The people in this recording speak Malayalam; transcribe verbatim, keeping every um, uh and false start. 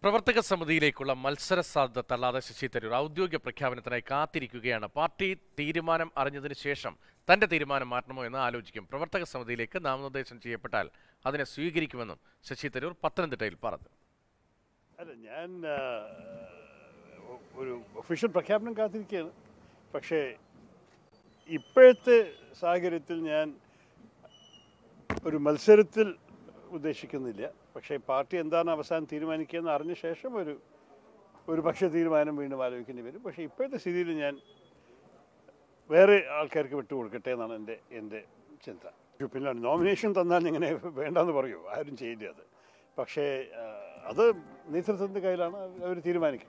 പ്രവർത്തക സമിതിയിലേക്കുള്ള മത്സര സാധ്യത തള്ളാതെ ശശി തരൂർ ഔദ്യോഗിക പ്രഖ്യാപനത്തിനായി കാത്തിരിക്കുകയാണ്. പാർട്ടി തീരുമാനം അറിഞ്ഞതിന് ശേഷം തന്റെ തീരുമാനം മാറ്റണമോ എന്ന് ആലോചിക്കും. പ്രവർത്തക സമിതിയിലേക്ക് നാമനിർദ്ദേശം ചെയ്യപ്പെട്ടാൽ അതിനെ സ്വീകരിക്കുമെന്നും ശശി തരൂർ പത്തനംതിട്ടയിൽ പറഞ്ഞു. അല്ല, ഞാൻ ഒരു ഒഫീഷ്യൽ പ്രഖ്യാപനം കാത്തിരിക്കുകയാണ്. പക്ഷേ ഇപ്പോഴത്തെ സാഹചര്യത്തിൽ ഞാൻ ഒരു മത്സരത്തിൽ ഉദ്ദേശിക്കുന്നില്ല. പക്ഷേ പാർട്ടി എന്താണ് അവസാനം തീരുമാനിക്കുകയെന്ന് അറിഞ്ഞ ശേഷം ഒരു ഒരു പക്ഷേ തീരുമാനം വീണ്ടും ആലോചിക്കേണ്ടി വരും. പക്ഷേ ഇപ്പോഴത്തെ സ്ഥിതിയിൽ ഞാൻ വേറെ ആൾക്കാർക്ക് വിട്ടുകൊടുക്കട്ടെ എന്നാണ് എൻ്റെ എൻ്റെ ചിന്ത. പിന്നെ നോമിനേഷൻ തന്നാൽ ഇങ്ങനെ വേണ്ടെന്ന് പറയൂ, ആരും ചെയ്യില്ല അത്. പക്ഷേ അത് നേതൃത്വത്തിൻ്റെ കയ്യിലാണ്, അവർ തീരുമാനിക്കും.